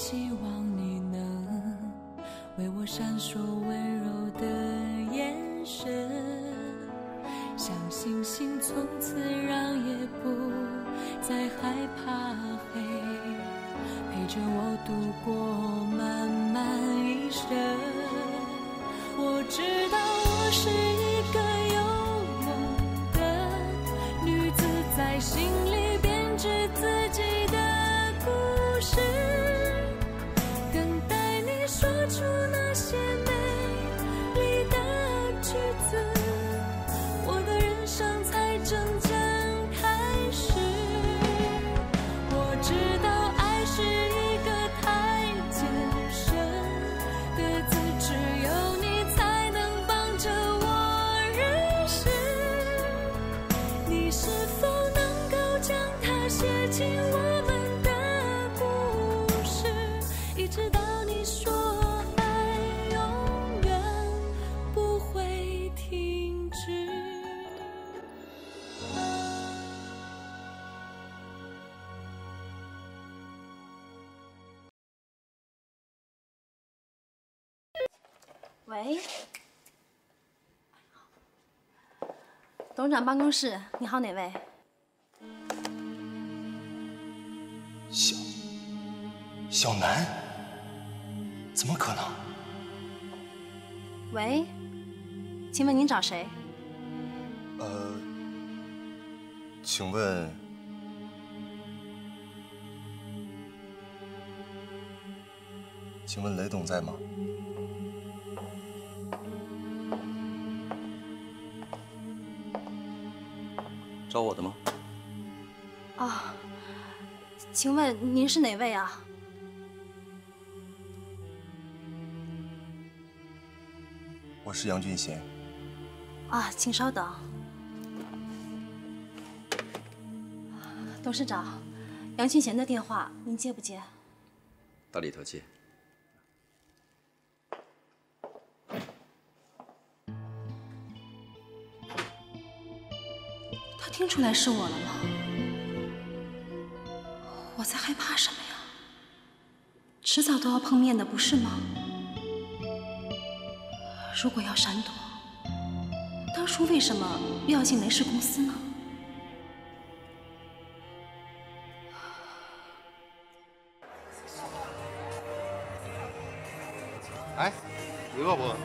希望你能为我闪烁温柔的眼神，像星星从此让夜不再害怕黑，陪着我度过漫漫一生。我知道我是一个有梦的女子，在心里编织自己的故事，等待你说出那些美丽的句子，我的人生才真正开始。我知道爱是一个太艰深的字，只有你才能帮着我认识。你是否能够将它写进我们的故事，一直到你说爱永远不会停止。 喂，董事长办公室，你好，哪位？ 小南，怎么可能？ 喂，请问您找谁？ 请问，雷董在吗？ 找我的吗？ 啊，请问您是哪位啊？ 我是杨俊贤。 啊，请稍等。董事长，杨俊贤的电话您接不接？ 到里头接。 他听出来是我了吗？我在害怕什么呀？迟早都要碰面的，不是吗？如果要闪躲，当初为什么又要进雷氏公司呢？ 哎，你饿不饿？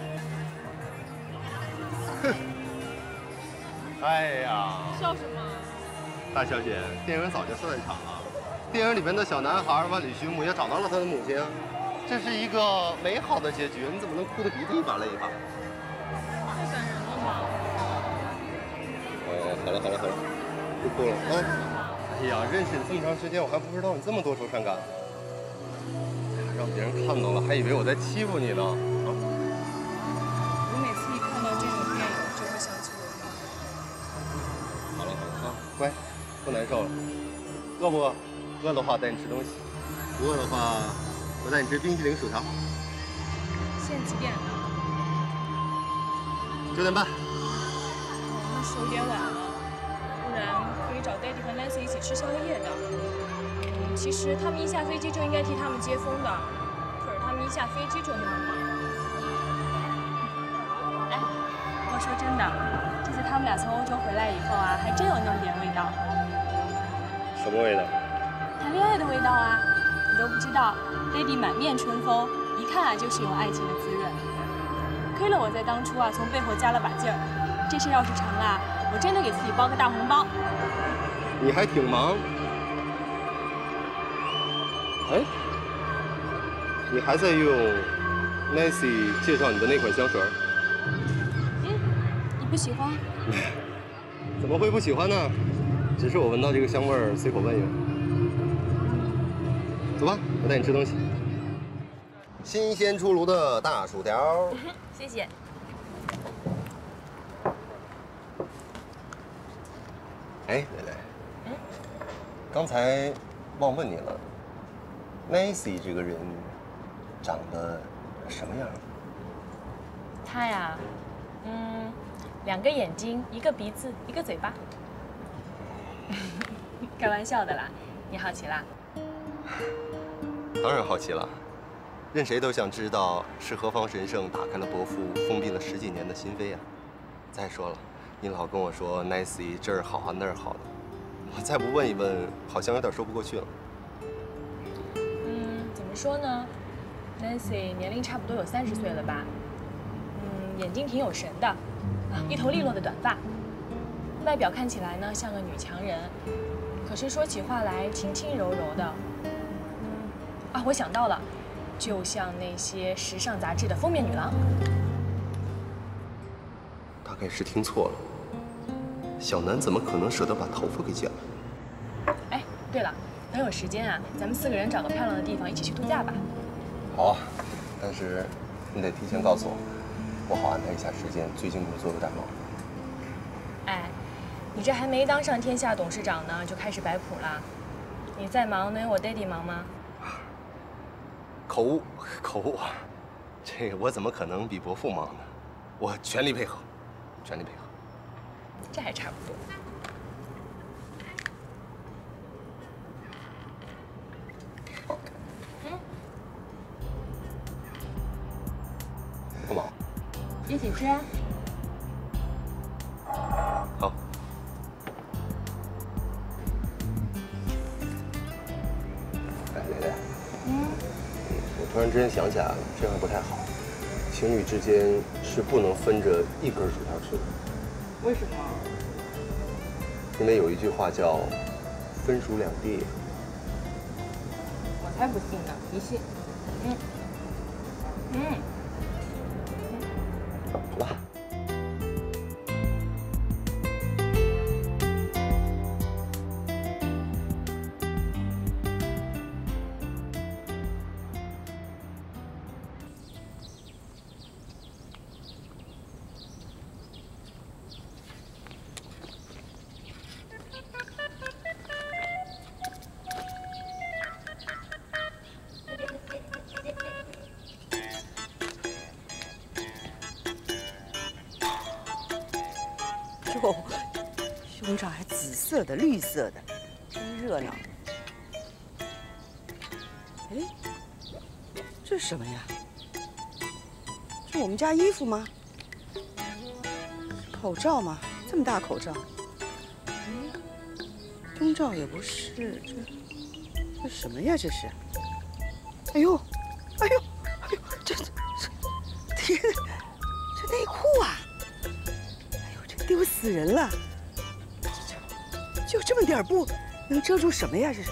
哼！哎呀！ 笑什么？ 大小姐，电影早就散场了。电影里面的小男孩万里寻母也找到了他的母亲，这是一个美好的结局。你怎么能哭得鼻涕一把泪一把？ 太感人了吗？ 好了，不哭了啊！哎呀，认识你这么长时间，我还不知道你这么多愁善感。让别人看到了，还以为我在欺负你呢。啊！ 我每次一看到这种电影，就会想起我妈。 好了啊，乖，不难受了。饿不饿？饿的话带你吃东西，不饿的话我带你吃冰淇淋、薯条。 现在几点了 ？9点半。 那是有点晚了，不然可以找 Daddy 和 Nancy 一起吃宵夜的。其实他们一下飞机就应该替他们接风的，可是他们一下飞机就那么忙。哎，我说真的，这次他们俩从欧洲回来以后啊，还真有那么点味道。 什么味道？ 谈恋爱的味道啊！你都不知道 ，Daddy 满面春风，一看啊就是有爱情的滋润。亏了我在当初啊从背后加了把劲儿，这事要是成了，我真的给自己包个大红包。 你还挺忙。哎，你还在用 Nancy 介绍你的那款香水？ 你不喜欢？ 怎么会不喜欢呢？只是我闻到这个香味儿，随口问一问。走吧，我带你吃东西。新鲜出炉的大薯条。 谢谢。 哎，蕾蕾，刚才忘问你了。Nancy 这个人长得什么样？ 他呀，2个眼睛，1个鼻子，1个嘴巴。开玩笑的啦，你好奇啦？ 当然好奇了，任谁都想知道是何方神圣打开了伯父封闭了10几年的心扉啊！再说了，你老跟我说 Nancy 这儿好啊那儿好的，我再不问一问，好像有点说不过去了。 怎么说呢 ？Nancy 年龄差不多有30岁了吧？眼睛挺有神的，一头利落的短发，外表看起来呢像个女强人，可是说起话来轻轻柔柔的。我想到了，就像那些时尚杂志的封面女郎。 大概是听错了，小南怎么可能舍得把头发给剪了？ 哎，对了，等有时间啊，咱们4个人找个漂亮的地方一起去度假吧。 好啊，但是你得提前告诉我，我好安排一下时间。最近工作有点忙。 哎，你这还没当上天下董事长呢，就开始摆谱了。你再忙，能有我爹地忙吗？ 口误，口误啊！这个我怎么可能比伯父忙呢？我全力配合，全力配合。 这还差不多。 干嘛？ 一起吃啊。 好。哎，蕾蕾。我突然之间想起来了，这样不太好。情侣之间是不能分着一根薯条吃的。 为什么？ 因为有一句话叫“分属两地”。 我才不信呢！你信？ 好吧。 哟，胸罩还紫色的、绿色的，真热闹。哎，这是什么呀？是我们家衣服吗？口罩吗？这么大口罩？冬罩也不是，这什么呀？这是？哎呦，哎呦，哎呦，这天哪，这内裤啊！丢死人了！就这么点布，能遮住什么呀？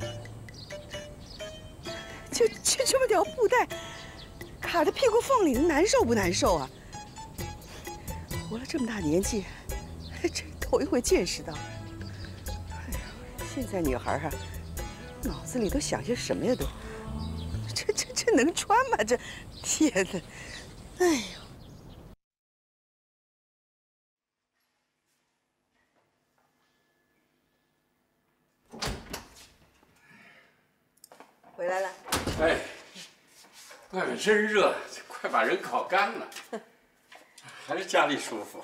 这是，就这么条布带，卡在屁股缝里，难受不难受啊？活了这么大年纪，这头一回见识到。哎呀，现在女孩啊，脑子里都想些什么呀？都，这能穿吗？这，天哪！哎呦！回来了。 哎，外面真热，快把人烤干了。还是家里舒服。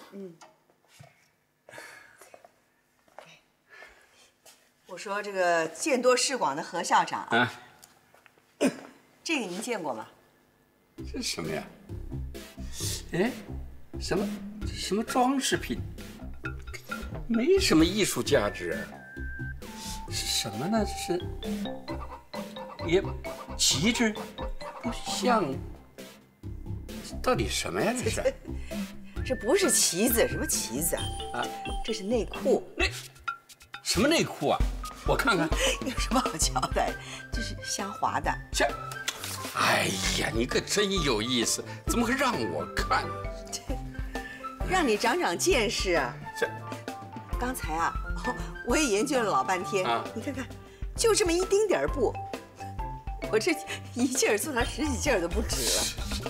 我说这个见多识广的何校长啊， 这个您见过吗？ 这是什么呀？哎，什么装饰品？没什么艺术价值。是什么呢？这是也旗帜，不像。到底什么呀？这是？ 这不是旗子，什么旗子啊？啊，这是内裤。 什么内裤啊？我看看。 有什么好瞧的？这是香华的。 这，哎呀，你可真有意思，怎么会让我看？ 让你长长见识啊！ 这， 刚才啊，我也研究了老半天。啊，你看看，就这么一丁点儿布，我这一劲儿做上10几件都不止了。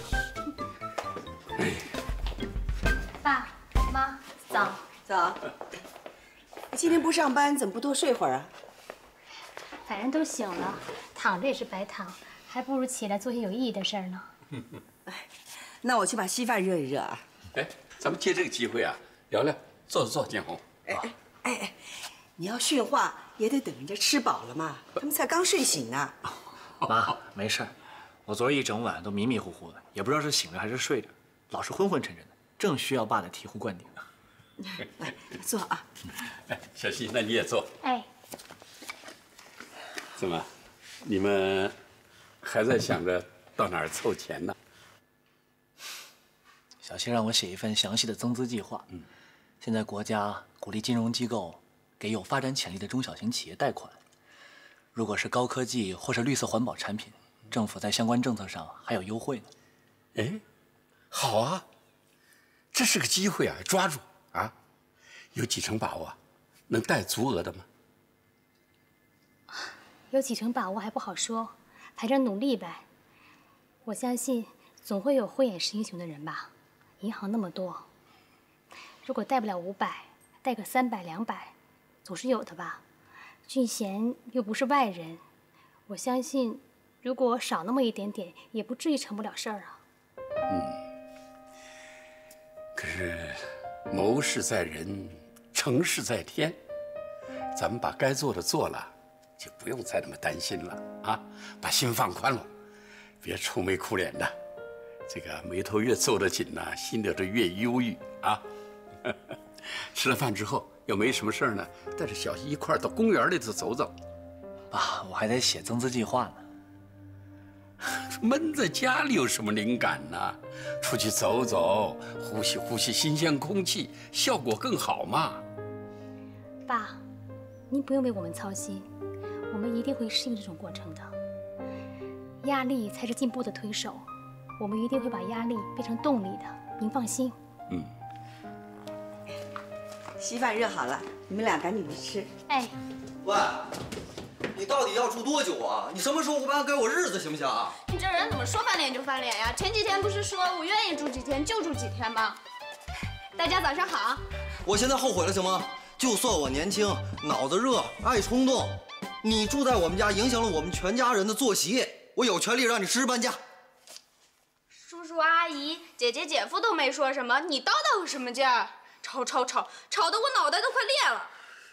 爸妈早。 早。今天不上班，怎么不多睡会儿啊？ 反正都醒了，躺着也是白躺，还不如起来做些有意义的事儿呢。 哎，那我去把稀饭热一热啊。 哎，咱们借这个机会啊，聊聊，坐，建红。 哎，你要训话也得等人家吃饱了嘛，他们才刚睡醒呢。 妈，没事儿，我昨儿一整晚都迷迷糊糊的，也不知道是醒着还是睡着，老是昏昏沉沉的，正需要爸的醍醐灌顶呢。 来，坐啊。 哎，小希，那你也坐。 哎， 怎么，你们还在想着到哪儿凑钱呢？ 小希让我写一份详细的增资计划。现在国家鼓励金融机构给有发展潜力的中小型企业贷款，如果是高科技或是绿色环保产品，政府在相关政策上还有优惠呢。 哎，好啊，这是个机会啊，抓住啊！有几成把握？能贷足额的吗？ 有几成把握还不好说，反正努力呗。我相信总会有慧眼识英雄的人吧。银行那么多，如果贷不了500，贷个300、200，总是有的吧。俊贤又不是外人，我相信，如果少那么一点点，也不至于成不了事儿啊。 可是谋事在人，成事在天。咱们把该做的做了，就不用再那么担心了啊！把心放宽了，别愁眉苦脸的。这个眉头越皱得紧呢，心里头越忧郁啊。吃了饭之后，要没什么事儿呢，带着小希一块儿到公园里头走走。 爸，我还得写增资计划呢。 闷在家里有什么灵感呢？出去走走，呼吸呼吸新鲜空气，效果更好嘛。 爸，您不用为我们操心，我们一定会适应这种过程的。压力才是进步的推手，我们一定会把压力变成动力的，您放心。 稀饭热好了，你们俩赶紧去吃。 哎， 喂，你到底要住多久啊？你什么时候搬给我日子行不行啊？ 你这人怎么说翻脸就翻脸呀？前几天不是说我愿意住几天就住几天吗？大家早上好。 我现在后悔了行吗？就算我年轻、脑子热、爱冲动，你住在我们家影响了我们全家人的作息，我有权利让你实时搬家。 叔叔阿姨、姐姐姐夫都没说什么，你叨叨个什么劲儿？吵得我脑袋都快裂了。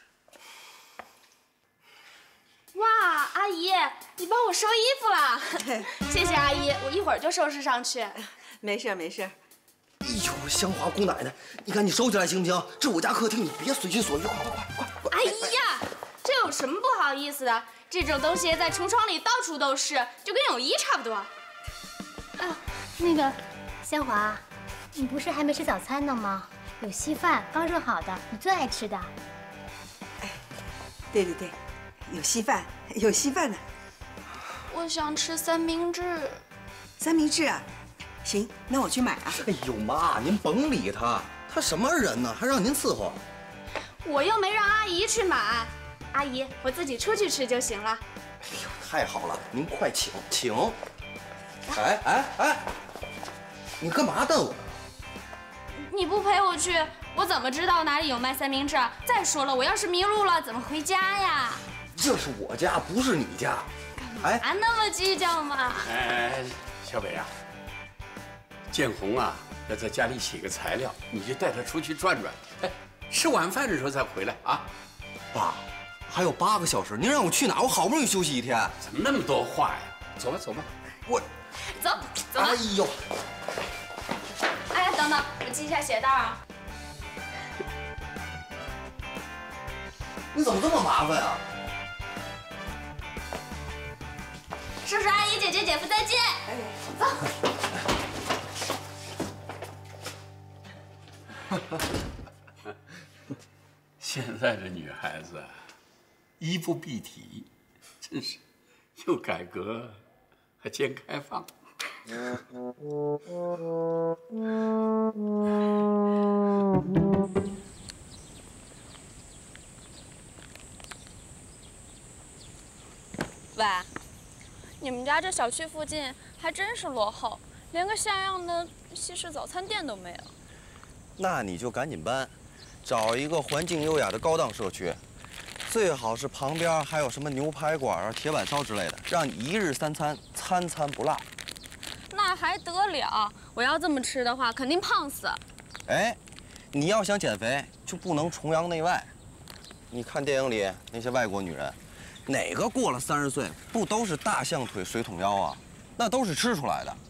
哇，阿姨，你帮我收衣服了，谢谢阿姨，我一会儿就收拾上去。 没事没事。 哎呦，香华姑奶奶，你赶紧收起来行不行？这我家客厅，你别随心所欲，快！ 哎呀，这有什么不好意思的？这种东西在橱窗里到处都是，就跟泳衣差不多。 那个，香华，你不是还没吃早餐呢吗？有稀饭，刚热好的，你最爱吃的。 哎，对，有稀饭呢。 我想吃三明治。 三明治啊？行，那我去买啊。 哎呦妈，您甭理他，他什么人呢？还让您伺候？ 我又没让阿姨去买，阿姨，我自己出去吃就行了。 哎呦，太好了，您快请。哎，你干嘛瞪我？ 你不陪我去，我怎么知道哪里有卖三明治啊？再说了，我要是迷路了，怎么回家呀？ 这是我家，不是你家。 哎，那么计较吗？ 哎，小北啊，建红啊，要在家里洗个材料，你就带他出去转转。哎，吃晚饭的时候再回来啊。 爸，还有8个小时，您让我去哪？我好不容易休息1天。 怎么那么多话呀？走吧。 走。 哎呦！ 哎，等等，我系一下鞋带啊。 你怎么这么麻烦啊？ 叔叔阿姨、姐姐姐夫再见。 走。现在的女孩子，衣不蔽体，真是又改革还兼开放。 喂，你们家这小区附近还真是落后，连个像样的西式早餐店都没有。 那你就赶紧搬，找一个环境优雅的高档社区，最好是旁边还有什么牛排馆啊、铁板烧之类的，让你1日3餐，餐餐不落。 那还得了？我要这么吃的话，肯定胖死。 哎，你要想减肥，就不能崇洋媚外。你看电影里那些外国女人， 哪个过了30岁不都是大象腿、水桶腰啊？那都是吃出来的。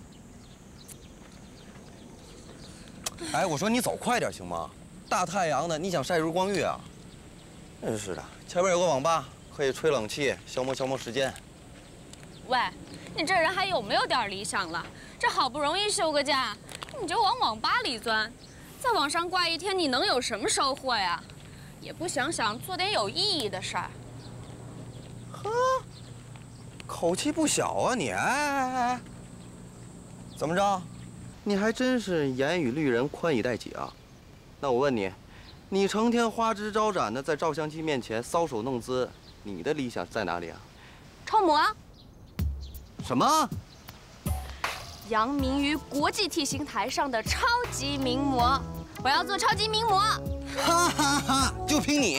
哎，我说你走快点行吗？大太阳的，你想晒日光浴啊？真是的，前面有个网吧，可以吹冷气，消磨时间。 喂，你这人还有没有点理想了？这好不容易休个假，你就往网吧里钻，在网上挂一天，你能有什么收获呀？也不想想做点有意义的事儿。 呵，口气不小啊你！哎，怎么着？你还真是严以律人，宽以待己啊？那我问你，你成天花枝招展的在照相机面前搔首弄姿，你的理想在哪里啊？ 超模啊！ 什么？ 扬名于国际 T 型台上的超级名模，我要做超级名模！ 哈哈哈！就凭你！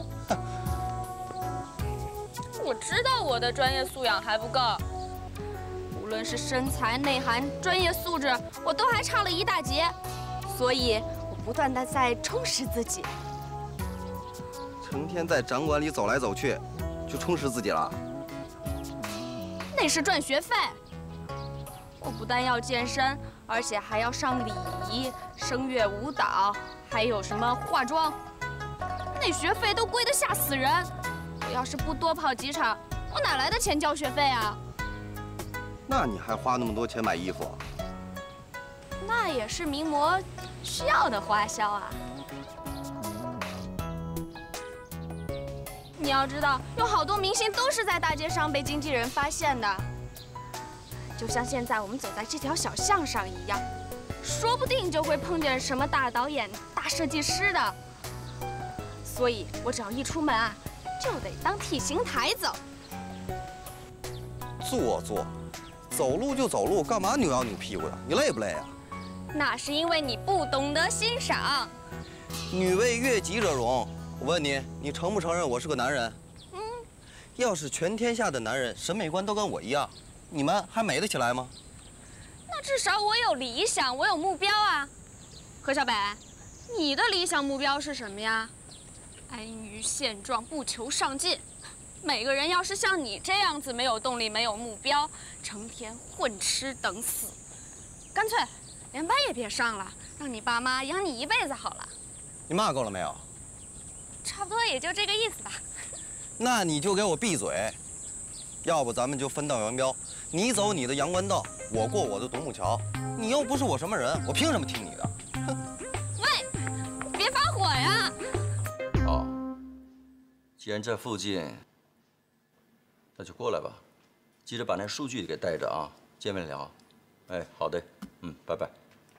我知道我的专业素养还不够，无论是身材、内涵、专业素质，我都还差了一大截，所以我不断的在充实自己。 成天在展馆里走来走去，就充实自己了？ 那是赚学费。我不但要健身，而且还要上礼仪、声乐舞蹈，还有什么化妆，那学费都贵得吓死人。我要是不多跑几场，我哪来的钱交学费啊？ 那你还花那么多钱买衣服？ 那也是名模需要的花销啊。你要知道，有好多明星都是在大街上被经纪人发现的。就像现在我们走在这条小巷上一样，说不定就会碰见什么大导演、大设计师的。所以我只要一出门啊，就得当 T 型台走。 做，走路就走路，干嘛扭腰扭屁股的？你累不累啊？ 那是因为你不懂得欣赏。 女为悦己者容。我问你，你承不承认我是个男人？要是全天下的男人审美观都跟我一样，你们还美得起来吗？ 那至少我有理想，我有目标啊。何小北，你的理想目标是什么呀？安于现状，不求上进。每个人要是像你这样子没有动力、没有目标，成天混吃等死，干脆连班也别上了，让你爸妈养你一辈子好了。 你骂够了没有？ 差不多也就这个意思吧。 那你就给我闭嘴，要不咱们就分道扬镳，你走你的阳关道，我过我的独木桥。你又不是我什么人，我凭什么听你的？ 喂，别发火呀！ 哦，既然这附近，那就过来吧。记得把那数据给带着啊，见面聊。哎，好的，拜拜。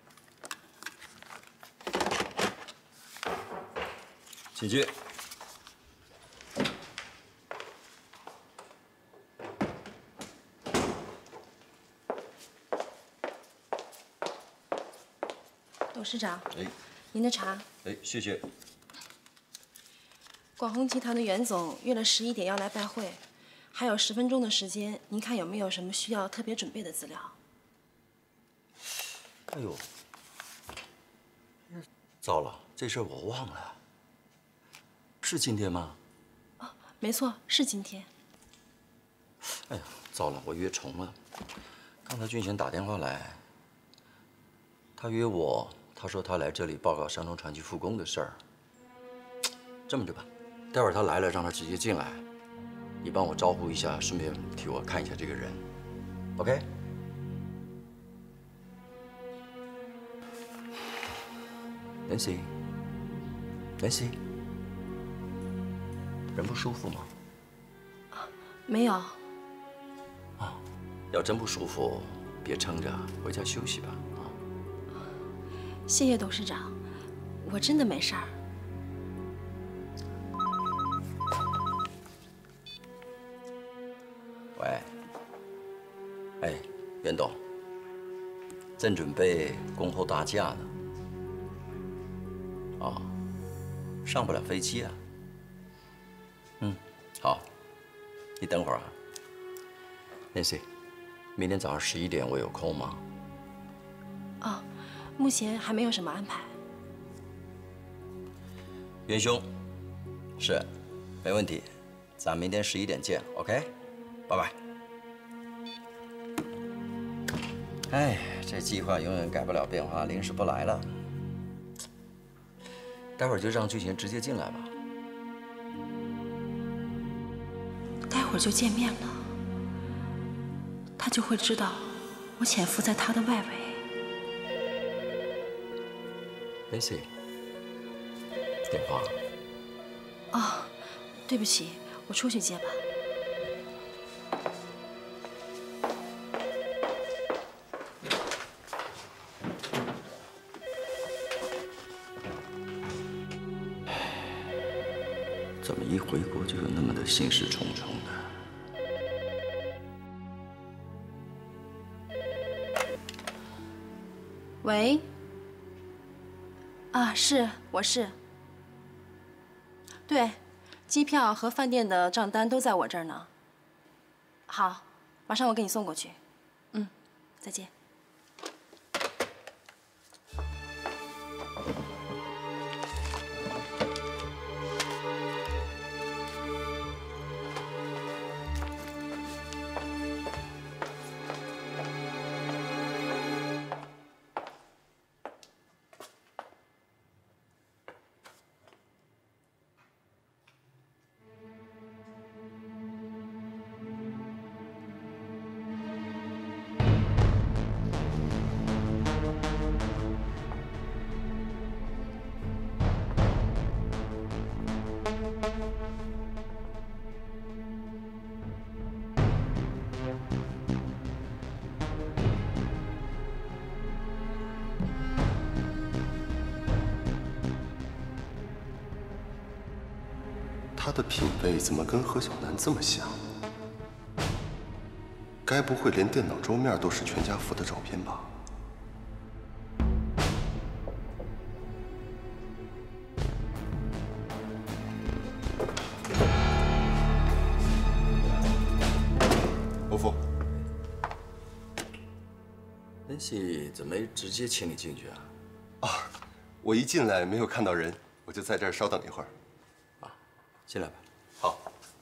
请进。 董事长， 哎， 您的茶。 哎，谢谢。 广宏集团的袁总约了11点要来拜会，还有10分钟的时间，您看有没有什么需要特别准备的资料？ 哎呦，糟了，这事儿我忘了。是今天吗？ 没错，是今天。 哎呀，糟了，我约重了。刚才俊贤打电话来，他约我，他说他来这里报告山东传奇复工的事儿。这么着吧，待会儿他来了，让他直接进来，你帮我招呼一下，顺便替我看一下这个人 ，OK？ Nancy， 人不舒服吗？ 没有。 啊，要真不舒服，别撑着，回家休息吧。啊。 谢谢董事长，我真的没事儿。 喂，哎，袁董，正准备恭候大驾呢。哦，上不了飞机啊。好，你等会儿啊。Nancy， 明天早上11点我有空吗？ 哦，目前还没有什么安排。 元兄，是，没问题， 咱明天11点见 ，OK？ 拜拜。哎，这计划永远改不了变化，临时不来了。待会儿就让俊贤直接进来吧。 待会儿就见面了，他就会知道我潜伏在他的外围。 Lacy， 电话。 哦，对不起，我出去接吧。 怎么一回国就有那么的心事重重的？ 喂。啊，我是。对，机票和饭店的账单都在我这儿呢。好，马上我给你送过去。嗯，再见。 他的品味怎么跟何小楠这么像？该不会连电脑桌面都是全家福的照片吧？伯父 ，Lacy怎么没直接请你进去啊？ 啊，我一进来没有看到人，我就在这儿稍等一会儿。 进来吧。 好。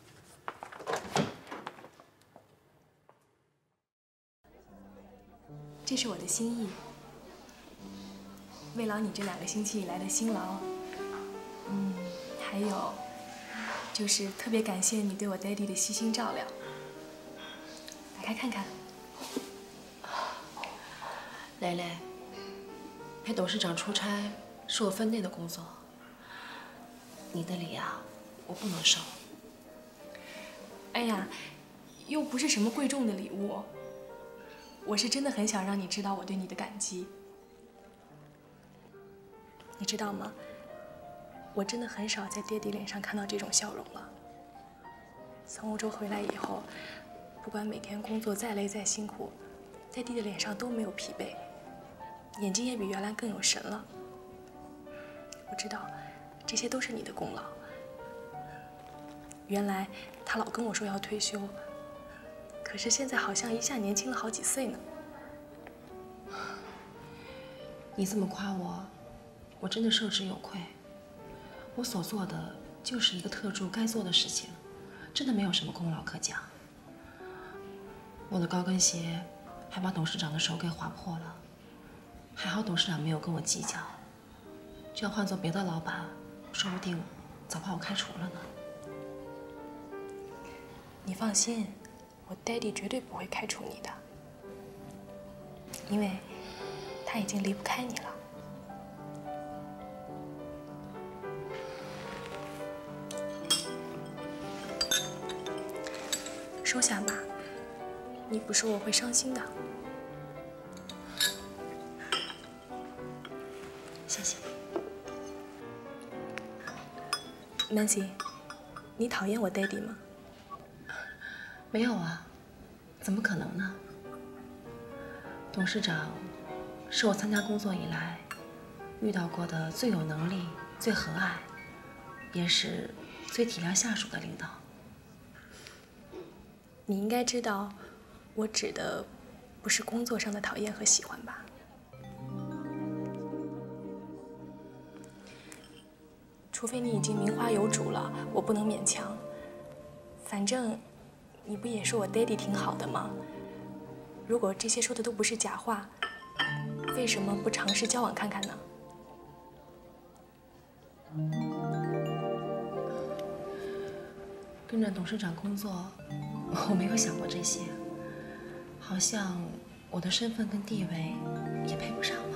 这是我的心意，慰劳你这2个星期以来的辛劳。还有，就是特别感谢你对我 daddy 的悉心照料。打开看看。 蕾蕾，陪董事长出差是我分内的工作，你的礼啊。 我不能收。 哎呀，又不是什么贵重的礼物，我是真的很想让你知道我对你的感激。你知道吗？我真的很少在爹地脸上看到这种笑容了。从欧洲回来以后，不管每天工作再累再辛苦，爹地的脸上都没有疲惫，眼睛也比原来更有神了。我知道，这些都是你的功劳。 原来他老跟我说要退休，可是现在好像一下年轻了好几岁呢。 你这么夸我，我真的受之有愧。我所做的就是一个特助该做的事情，真的没有什么功劳可讲。我的高跟鞋还把董事长的手给划破了，还好董事长没有跟我计较。这要换做别的老板，说不定早把我开除了呢。 你放心，我 daddy 绝对不会开除你的，因为他已经离不开你了。收下吧，你不收我会伤心的。 谢谢。 Nancy， 你讨厌我 daddy 吗？ 没有啊，怎么可能呢？董事长是我参加工作以来遇到过的最有能力、最和蔼，也是最体谅下属的领导。 你应该知道，我指的不是工作上的讨厌和喜欢吧？除非你已经名花有主了，我不能勉强。 反正你不也说我爹地挺好的吗？如果这些说的都不是假话，为什么不尝试交往看看呢？ 跟着董事长工作，我没有想过这些，好像我的身份跟地位也配不上了。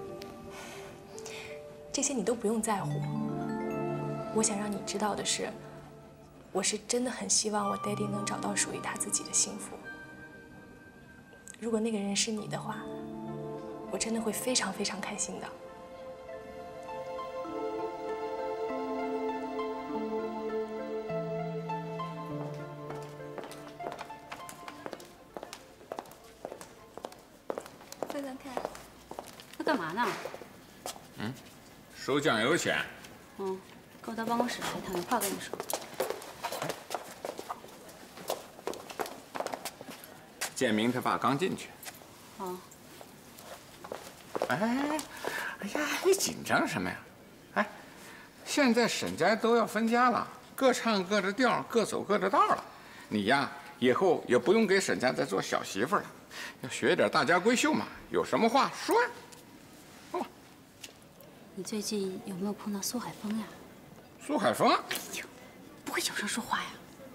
这些你都不用在乎。我想让你知道的是，我是真的很希望我爹地能找到属于他自己的幸福。如果那个人是你的话，我真的会非常非常开心的。 翻翻看，那干嘛呢？ 收酱油钱。 跟我到办公室来，一趟，有话跟你说。 建明他爸刚进去。哎呀，你紧张什么呀？哎，现在沈家都要分家了，各唱各的调，各走各的道了。你呀，以后也不用给沈家再做小媳妇了，要学点大家闺秀嘛，有什么话说呀。 你最近有没有碰到苏海峰呀？ 苏海峰？ 不会小声说话呀？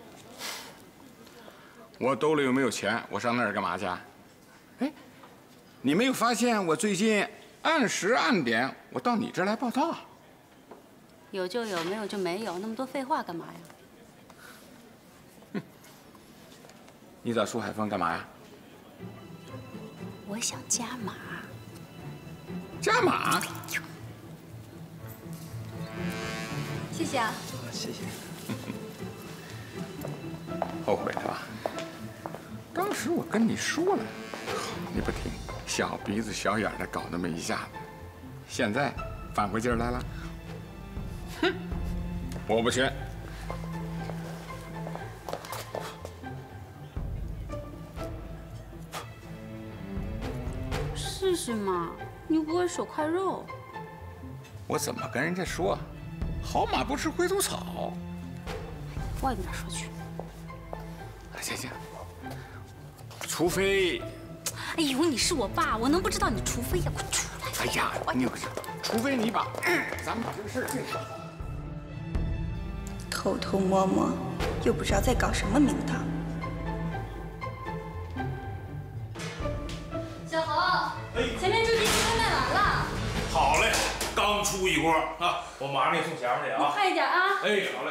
我兜里又没有钱，我上那儿干嘛去？哎，你没有发现我最近按时按点我到你这儿来报道？ 有就有，没有就没有，那么多废话干嘛呀？ 你找苏海峰干嘛呀？ 我想加码。 加码？ 谢谢啊。 谢谢。 后悔了吧？当时我跟你说了，你不听，小鼻子小眼的搞那么一下子，现在反过劲儿来了。哼，我不去。 试试嘛，你又不会手快肉。 我怎么跟人家说？好马不吃回头草。 外面说去。 行，除非…… 哎呦，你是我爸，我能不知道你除非呀？快出来！ 哎呀，你除非你把，咱们把这个事儿定了。 偷偷摸摸，又不知道在搞什么名堂。 小侯，前面这批菜卖完了。 好嘞，刚出一锅啊，我马上给你送前面去啊。 你快一点啊！ 哎，好嘞。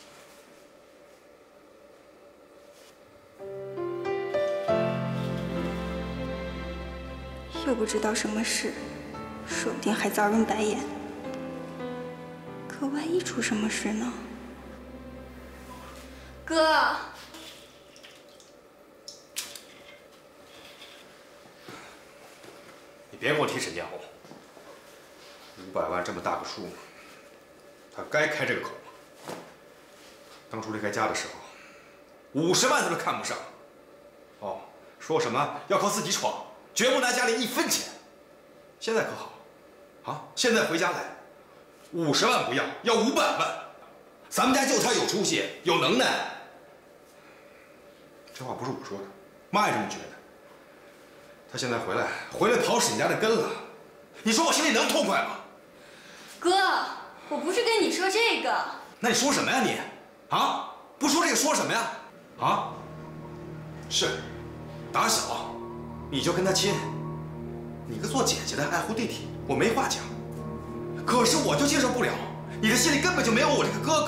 又不知道什么事，说不定还遭人白眼。可万一出什么事呢？ 哥， 你别给我提沈建宏，500万这么大个数，他该开这个口吗？当初离开家的时候，50万他都看不上。哦，说什么要靠自己闯。绝不拿家里1分钱，现在可好，啊！现在回家来，50万不要，要500万。咱们家就他有出息，有能耐。这话不是我说的，妈也这么觉得。他现在回来刨沈家的根了，你说我心里能痛快吗？ 哥，我不是跟你说这个。 那你说什么呀你？啊？不说这个说什么呀？啊？是，打小。你就跟他亲，你个做姐姐的爱护弟弟，我没话讲。可是我就接受不了，你这心里根本就没有我这个哥哥。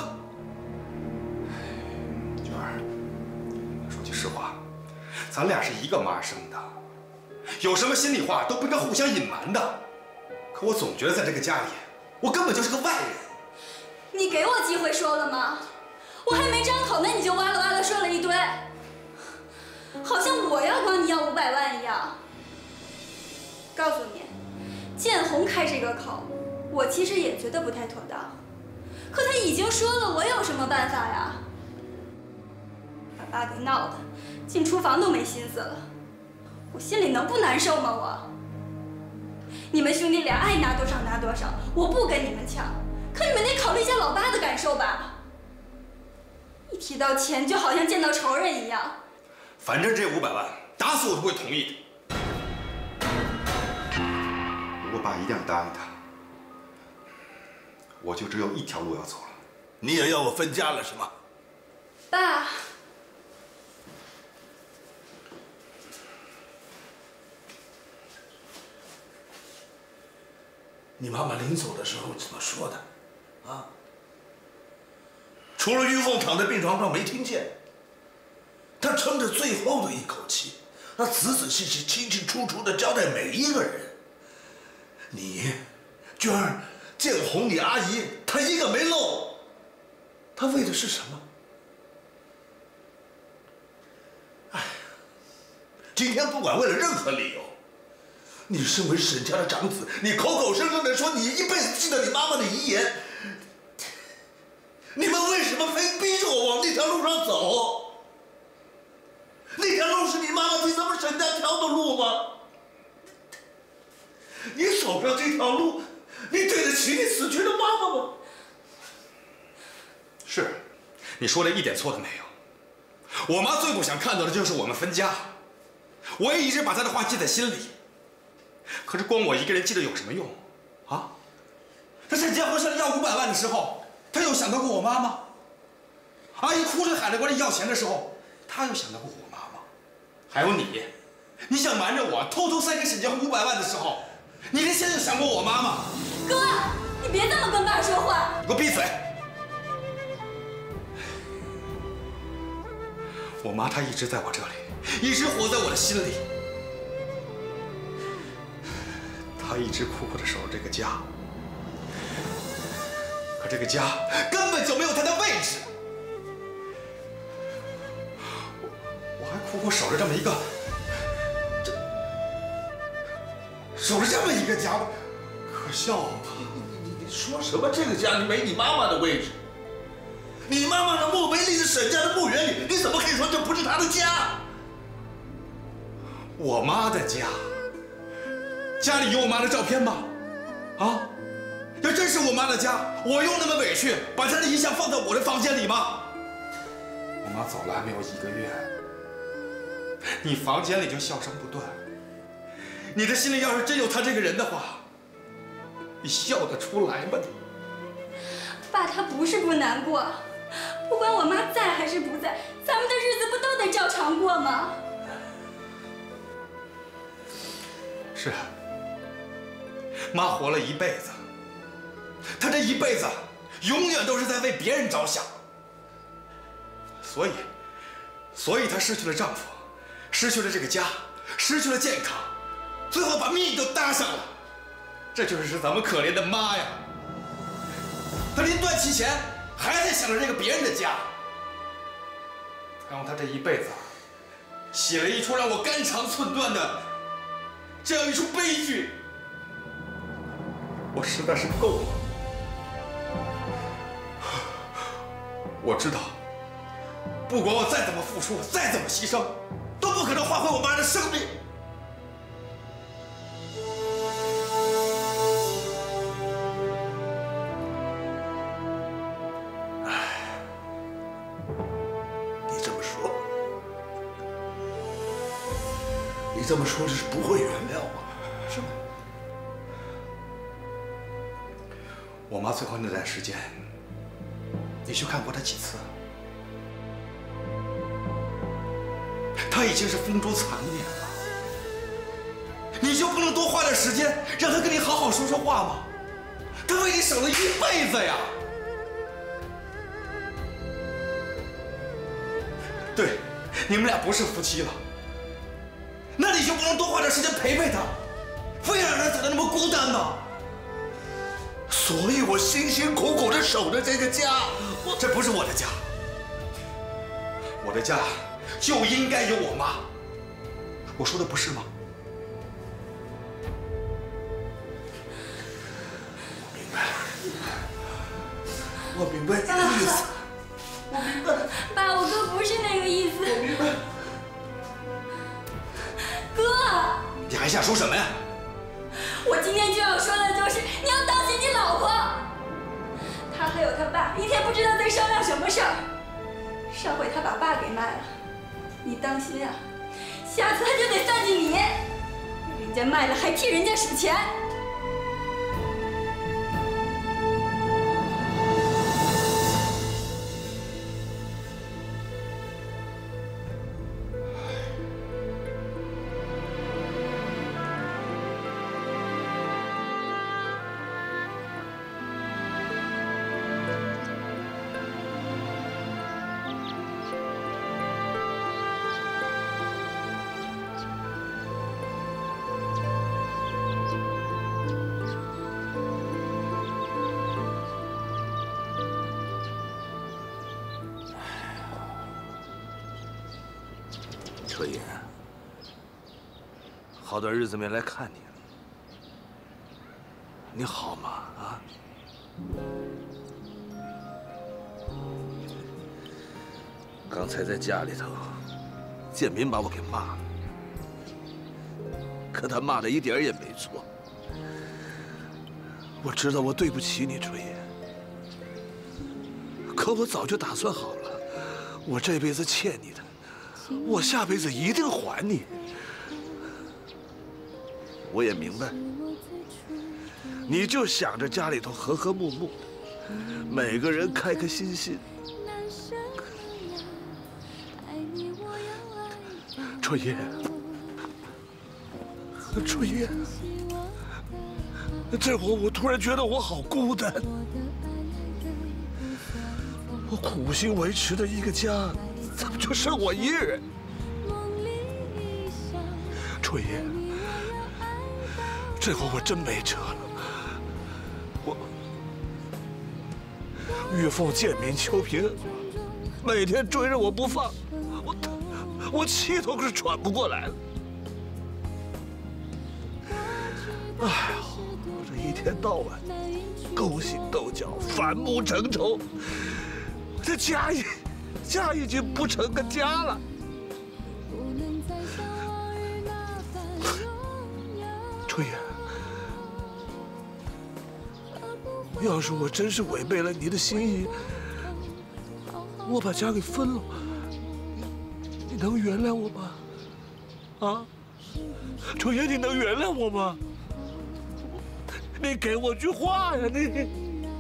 娟儿，说句实话，咱俩是一个妈生的，有什么心里话都不应该互相隐瞒的。可我总觉得在这个家里，我根本就是个外人。 你给我机会说了吗？我还没张口呢，你就哇啦哇啦说了一堆。好像我要管你要500万一样。告诉你，建宏开这个口，我其实也觉得不太妥当。可他已经说了，我有什么办法呀？把爸给闹的，进厨房都没心思了，我心里能不难受吗？我，你们兄弟俩爱拿多少拿多少，我不跟你们抢，可你们得考虑一下老爸的感受吧。 一提到钱，就好像见到仇人一样。 反正这500万，打死我都不会同意的。如果爸一定要答应他，我就只有一条路要走了。 你也要我分家了是吗？ 爸。 你妈妈临走的时候怎么说的？啊？除了玉凤躺在病床上没听见，她撑着最后的一口气，她仔仔细细、清清楚楚地交代每一个人。你，娟儿、建红、你阿姨，她一个没漏。她为的是什么？哎，今天不管为了任何理由。 你身为沈家的长子，你口口声声地说你一辈子记得你妈妈的遗言，你们为什么非逼着我往那条路上走？那条路是你妈妈替咱们沈家挑的路吗？你走上这条路，你对得起你死去的妈妈吗？ 是，你说的一点错都没有。我妈最不想看到的就是我们分家，我也一直把她的话记在心里。 可是光我一个人记得有什么用，啊？他在结婚上要500万的时候，他有想到过我妈吗？阿姨哭着喊着过来要钱的时候，他有想到过我妈吗？还有你，你想瞒着我，偷偷塞给沈家500万的时候，你连现在有想过我妈吗？ 哥，你别这么跟爸说话！ 你给我闭嘴！我妈她一直在我这里，一直活在我的心里。 他一直苦苦地守着这个家，可这个家根本就没有他的位置。我还苦苦守着这么一个，守着这么一个家，可笑吗？ 你说什么？这个家里没你妈妈的位置？你妈妈的墓碑立在沈家的墓园里，你怎么可以说这不是她的家？ 我妈的家。 家里有我妈的照片吗？啊，要真是我妈的家，我用那么委屈把她的遗像放在我的房间里吗？我妈走了还没有1个月，你房间里就笑声不断。你的心里要是真有她这个人的话，你笑得出来吗？ 爸，他不是不难过，不管我妈在还是不在，咱们的日子不都得照常过吗？ 是啊。 妈活了一辈子，她这一辈子永远都是在为别人着想，所以她失去了丈夫，失去了这个家，失去了健康，最后把命都搭上了。这就是咱们可怜的妈呀！她临断气前还在想着这个别人的家，她用她这一辈子写了一出让我肝肠寸断的这样一出悲剧。 我实在是够了。我知道，不管我再怎么付出，再怎么牺牲，都不可能换回我妈的生命。 你这么说，你这么说，这是不会原谅我，是吗？ 我妈最后那段时间，你去看过她几次？她已经是风烛残年了，你就不能多花点时间让她跟你好好说说话吗？她为你守了一辈子呀！对，你们俩不是夫妻了，那你就不能多花点时间陪陪她，非要让她走得那么孤单吗？ 所以我辛辛苦苦地守着这个家， 这不是我的家，我的家就应该有我妈。我说的不是吗？ 我明白你的意思，我明白。 爸，我哥不是那个意思。 我明白。 哥， 你还想说什么呀？ 我今天就要说的就是，你要当心你老婆。他还有他爸，一天不知道在商量什么事儿。 上回他把爸给卖了，你当心啊，下次他就得算计你。人家卖了还替人家使钱。 春野，好段日子没来看你了，你好吗？啊？刚才在家里头，建民把我给骂了，可他骂的一点也没错。我知道我对不起你，春野，可我早就打算好了，我这辈子欠你的。我下辈子一定还你。我也明白，你就想着家里头和和睦睦的，每个人开开心心。春野，春野，这会儿我突然觉得我好孤单。我苦心维持的一个家，怎么就剩我一人？春野，这回我真没辙了。玉凤见民求平，每天追着我不放，我气都是喘不过来了。哎呦，我这一天到晚勾心斗角，反目成仇，这家已经不成个家了。春野，要是我真是违背了你的心意，我把家给分了，你能原谅我吗？啊，春野，你能原谅我吗？你给我句话呀，你。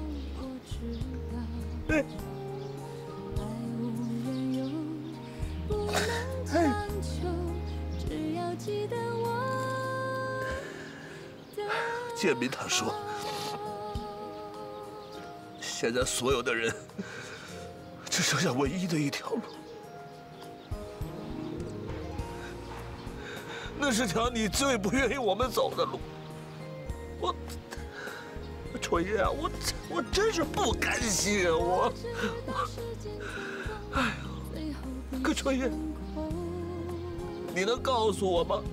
建民他说，现在所有的人只剩下唯一的一条路，那是条你最不愿意我们走的路。春野啊，我真是不甘心啊！哎呦，可春野，你能告诉我吗？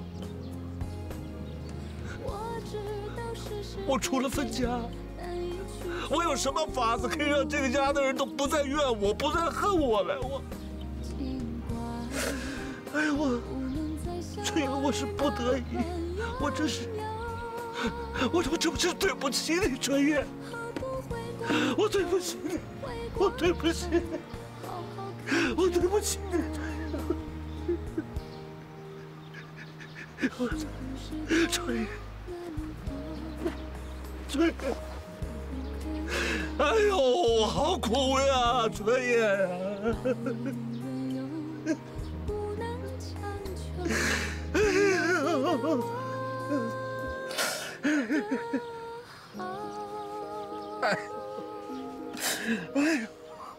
我除了分家，我有什么法子可以让这个家的人都不再怨我，不再恨我了？哎呦，春野，我是不得已，我这是对不起你，春野，我对不起你，我对不起你，我对不起你，春野。春野，哎呦，我好苦呀，春野呀！哎呦！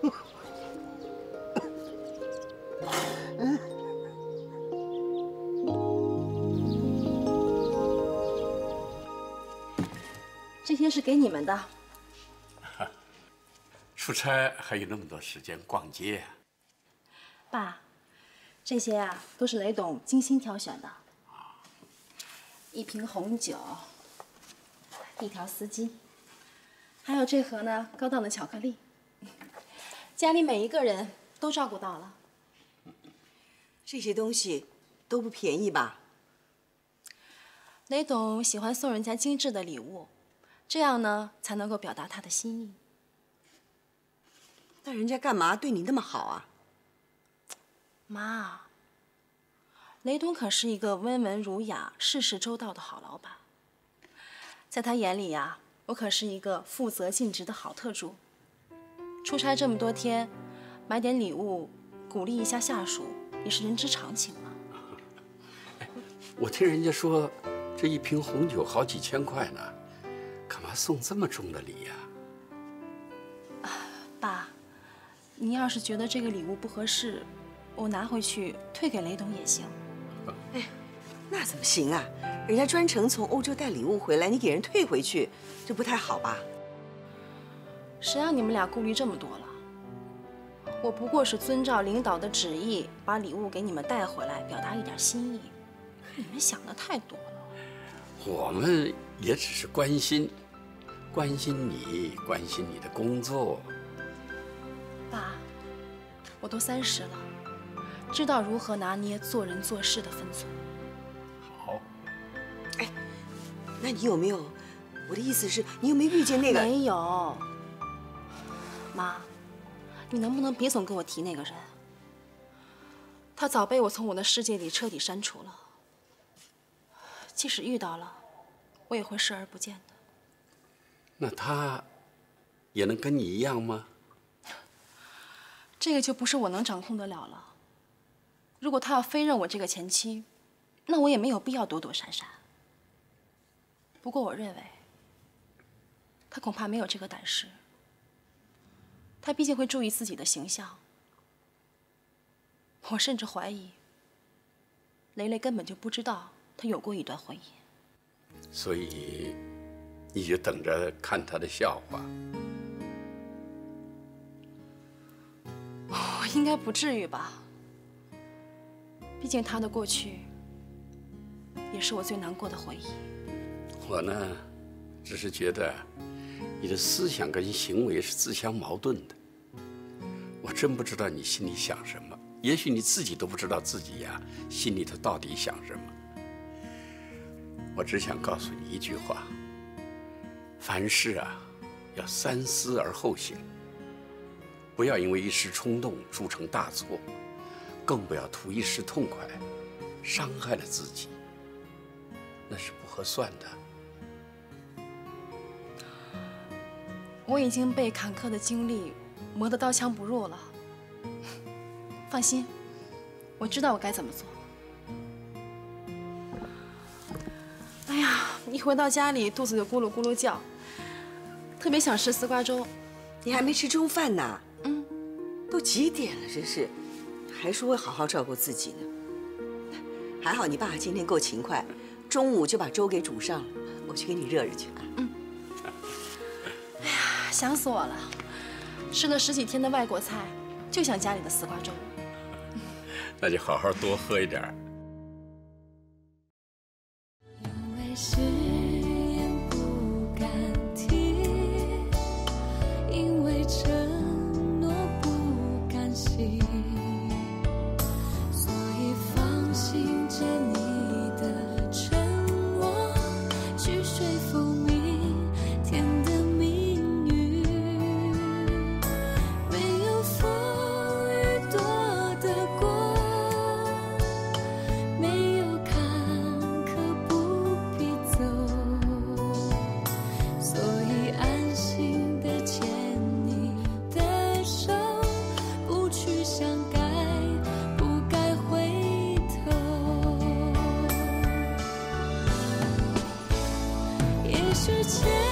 这些是给你们的。 出差还有那么多时间逛街啊？ 爸，这些啊都是雷董精心挑选的。一瓶红酒，一条丝巾，还有这盒呢高档的巧克力。家里每一个人都照顾到了。 这些东西都不便宜吧？ 雷董喜欢送人家精致的礼物，这样呢才能够表达他的心意。 那人家干嘛对你那么好啊？ 妈，雷东可是一个温文儒雅、事事周到的好老板，在他眼里呀，我可是一个负责尽职的好特助。出差这么多天，买点礼物鼓励一下下属，也是人之常情嘛。 我听人家说，这一瓶红酒好几千块呢，干嘛送这么重的礼呀？ 爸，您要是觉得这个礼物不合适，我拿回去退给雷董也行。 哎，那怎么行啊？人家专程从欧洲带礼物回来，你给人退回去，这不太好吧？ 谁让你们俩顾虑这么多了？我不过是遵照领导的旨意，把礼物给你们带回来，表达一点心意。你们想的太多了。 我们也只是关心你，关心你的工作。 爸，我都30了，知道如何拿捏做人做事的分寸。 好。 哎，那你有没有？我的意思是，你有没有遇见那个？ 没有。妈，你能不能别总跟我提那个人？他早被我从我的世界里彻底删除了。即使遇到了，我也会视而不见的。 那他也能跟你一样吗？ 这个就不是我能掌控得了了。如果他要非认我这个前妻，那我也没有必要躲躲闪闪。不过我认为，他恐怕没有这个胆识。他毕竟会注意自己的形象。我甚至怀疑，雷雷根本就不知道他有过一段婚姻。 所以，你就等着看他的笑话。 应该不至于吧？毕竟他的过去，也是我最难过的回忆。 我呢，只是觉得你的思想跟行为是自相矛盾的。我真不知道你心里想什么，也许你自己都不知道自己呀，心里头到底想什么。我只想告诉你一句话：凡事啊，要三思而后行。不要因为一时冲动铸成大错，更不要图一时痛快，伤害了自己，那是不合算的。 我已经被坎坷的经历磨得刀枪不入了。放心，我知道我该怎么做。哎呀，一回到家里肚子就咕噜咕噜叫，特别想吃丝瓜粥。 你还没吃中饭呢。都几点了，真是，还说会好好照顾自己呢。还好你爸今天够勤快，中午就把粥给煮上了，我去给你热热去啊。 哎呀，想死我了！吃了10几天的外国菜，就想家里的丝瓜粥。 那就好好多喝一点。 因为誓言不敢提，因为承诺不甘心，所以放心着你的承诺，去说服明天的命运。没有风雨躲得过，没有坎坷不必走，所以安心的牵你的手，不去想该不该回头。也许